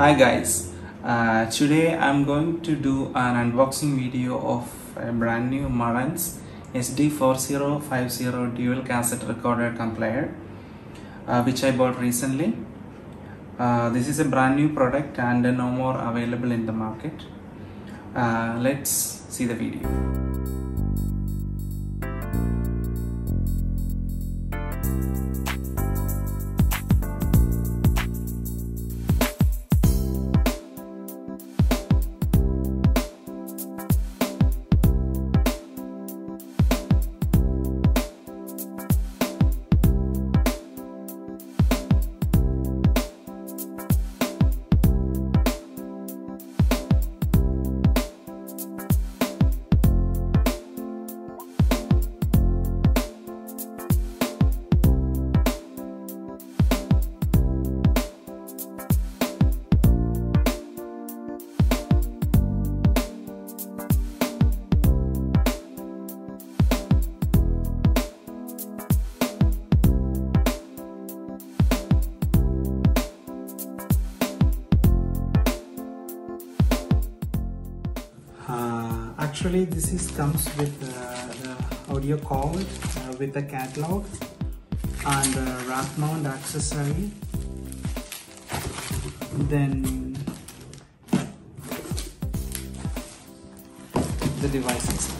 Hi guys, today I'm going to do an unboxing video of a brand new Marantz SD4050 dual cassette recorder compiler which I bought recently. This is a brand new product and no more available in the market. Let's see the video. Actually, this comes with the audio cord with the catalog and rack mount accessory, then the device itself.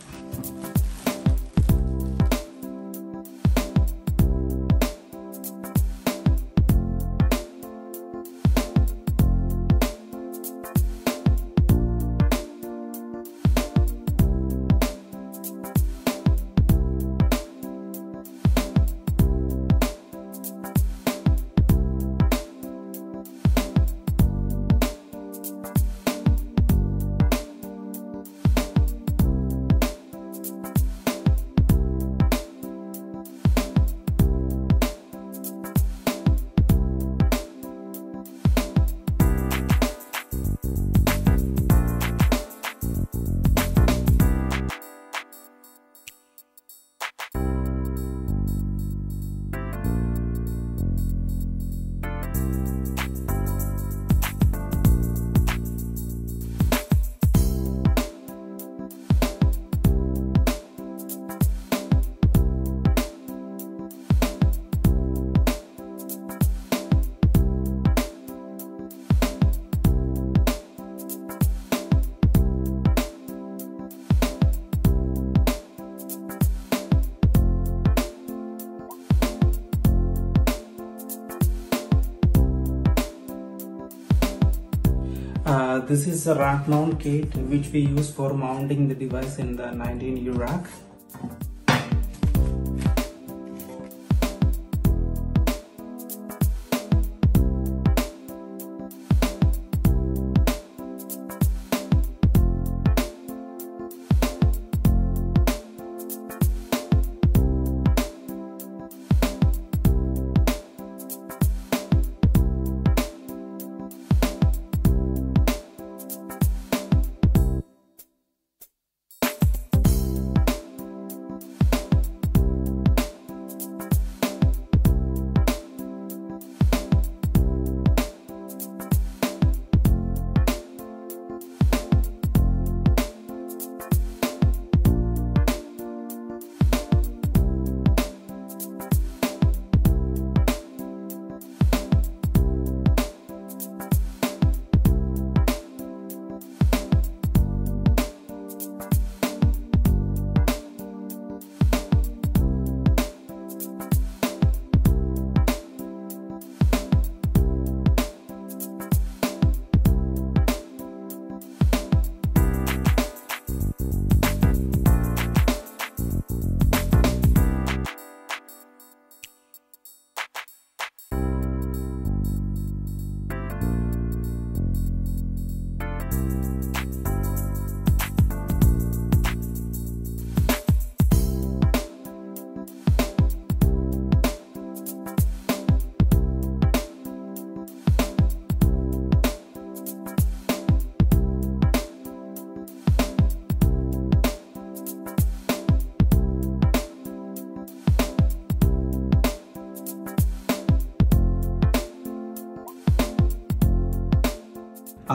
This is a rack mount kit which we use for mounting the device in the 19U rack.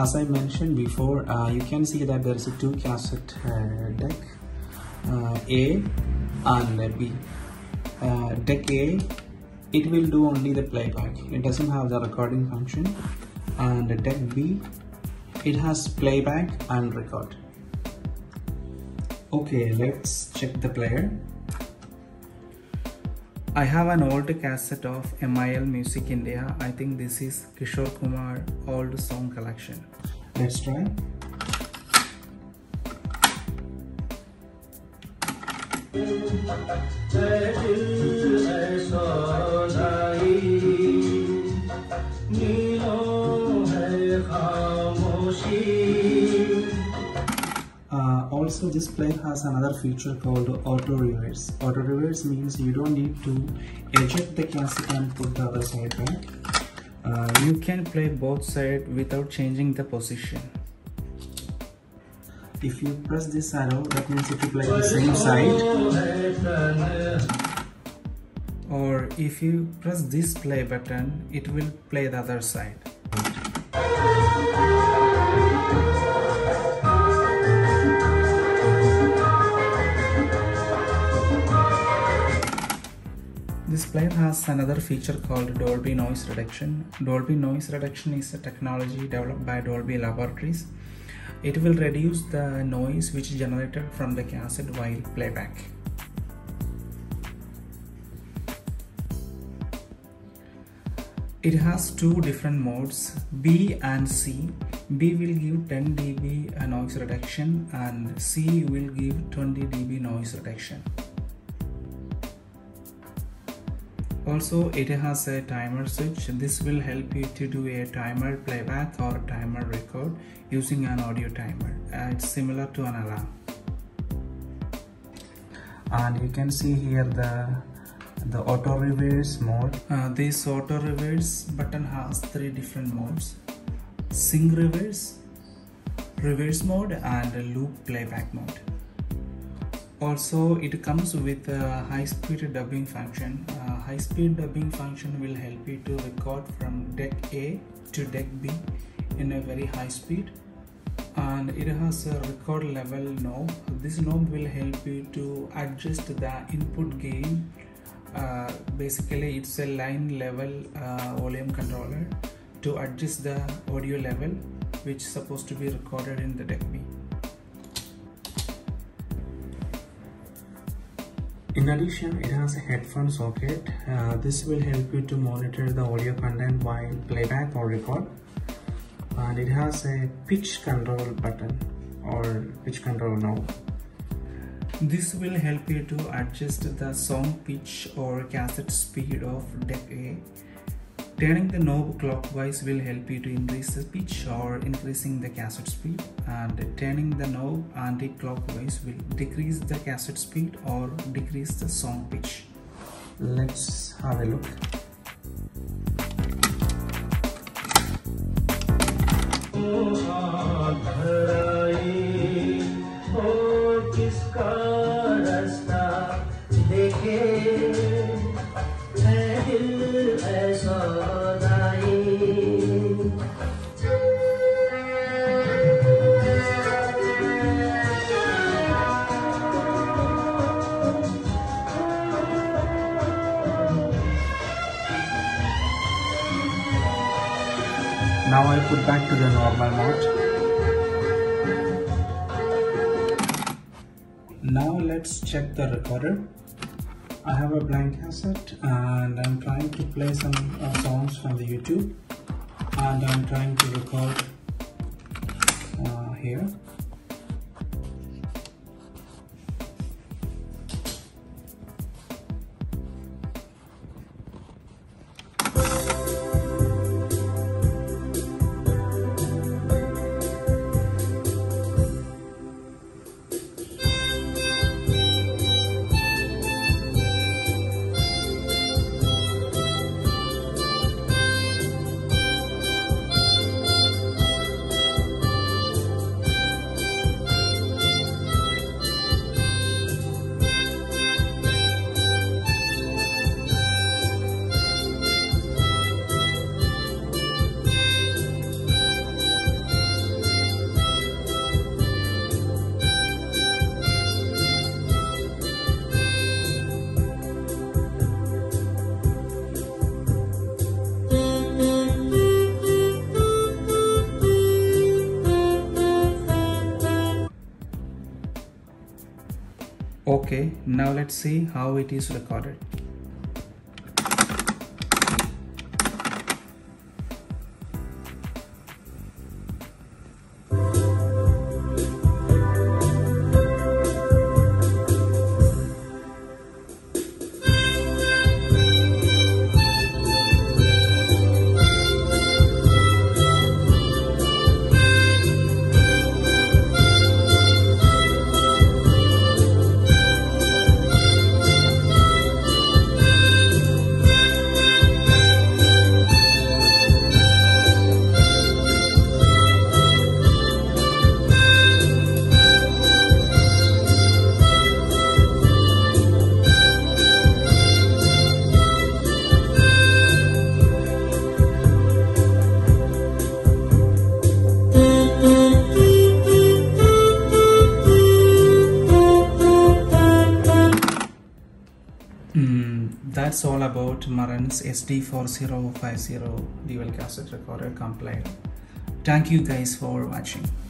As I mentioned before, you can see that there is a two cassette deck, A and B. Deck A, it will do only the playback, it doesn't have the recording function, and deck B, it has playback and record. Okay, let's check the player. I have an old cassette of MIL Music India. I think this is Kishore Kumar old song collection. Let's try. Also, this player has another feature called auto reverse. Auto reverse means you don't need to eject the cassette and put the other side back. You can play both sides without changing the position. If you press this arrow, that means if you play the same side, or if you press this play button, it will play the other side. This player has another feature called Dolby Noise Reduction. Dolby Noise Reduction is a technology developed by Dolby Laboratories. It will reduce the noise which is generated from the cassette while playback. It has two different modes, B and C. B will give 10 dB noise reduction and C will give 20 dB noise reduction. Also, it has a timer switch. This will help you to do a timer playback or timer record using an audio timer. It's similar to an alarm. And you can see here the auto reverse mode. This auto reverse button has three different modes: sing reverse, reverse mode, and loop playback mode. Also, it comes with a high-speed dubbing function. High-speed dubbing function will help you to record from deck A to deck B in a very high speed, and it has a record level knob. This knob will help you to adjust the input gain. Basically, it's a line level volume controller to adjust the audio level which is supposed to be recorded in the deck B. In addition, it has a headphone socket. This will help you to monitor the audio content while playback or record. And it has a pitch control button or pitch control knob. This will help you to adjust the song pitch or cassette speed of deck A. Turning the knob clockwise will help you to increase the pitch or increasing the cassette speed, and turning the knob anti-clockwise will decrease the cassette speed or decrease the song pitch. Let's have a look. Now I put back to the normal mode. Now let's check the recorder. I have a blank cassette and I'm trying to play some songs from the YouTube, and I'm trying to record here. Okay, now let's see how it is recorded. That's all about Marantz SD4050 dual cassette recorder compiler. Thank you guys for watching.